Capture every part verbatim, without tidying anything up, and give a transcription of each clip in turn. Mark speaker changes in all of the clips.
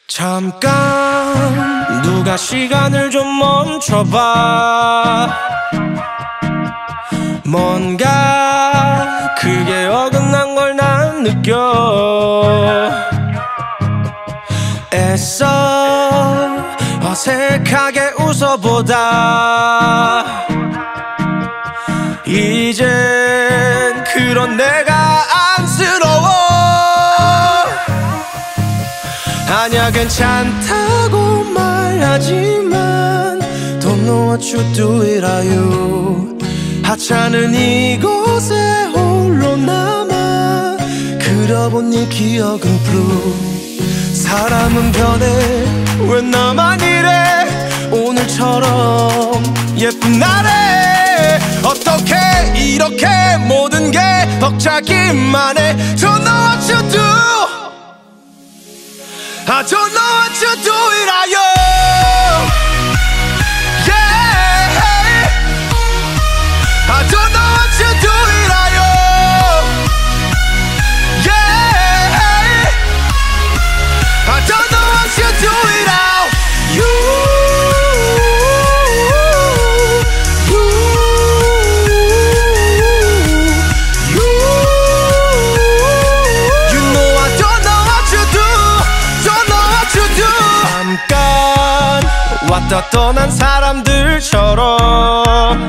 Speaker 1: 잠깐 누가 시간을 좀 멈춰봐. 뭔가 크게 어긋난 걸 난 느껴. 애써 어색하게 웃어보다 이젠 그런 내가 안쓰러워. 아니야 괜찮다고 말하지만 Don't know what you do it are you. 하찮은 이곳에 홀로 남아 그려본 네 기억은 blue. 사람은 변해 왜 나만 이래. 오늘처럼 예쁜 날에 어떻게 이렇게 모든 게 벅차기만 해. Don't know what you do. I don't know what you do it are you. Yeah, I don't know what you do it are you. Yeah, I don't know what you do it are you. You, you, you know I don't know what you do. Don't know what you do. 잠깐 왔다 떠난 사람들처럼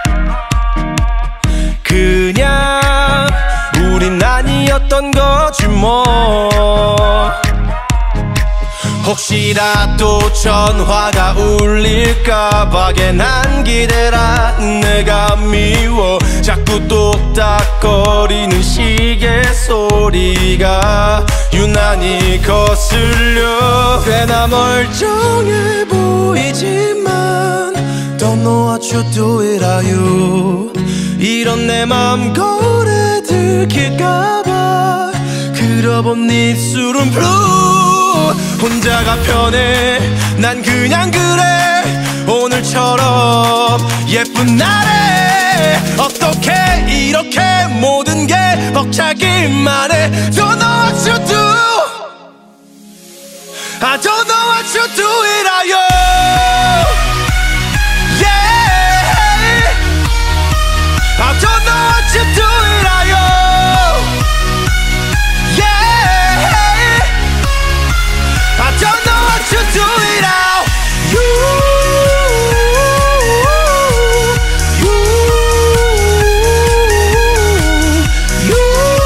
Speaker 1: 그냥 우린 아니었던 거지 뭐. 혹시라도 전화가 울릴까봐 괜한 기대라. 내가 미워 자꾸 똑딱거리는 시계 소리가 유난히 거슬려. 꽤나 멀쩡해 보이지만 Don't know what you do it are you. 이런 내 맘 거울에 들킬까봐 그려본 네 입술은 blue. 혼자가 편해 난 그냥 그래. 오늘처럼 예쁜 날에 어떻게 이렇게 모든 게 벅차기만 해. Don't know what you do. I don't know what you do it are you. Yeah, I don't know what you do it are you. Yeah, I don't know what you do it are you. You, you,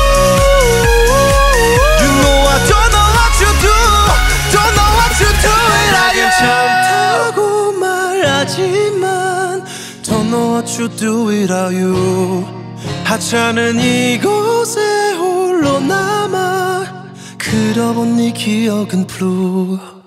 Speaker 1: you know I don't know what you do. Don't know what you do it are you. 괜찮다고 말하지만 Don't know what you do it are you. 하찮은 이곳에 홀로 남아 그려본 네 기억은 blue.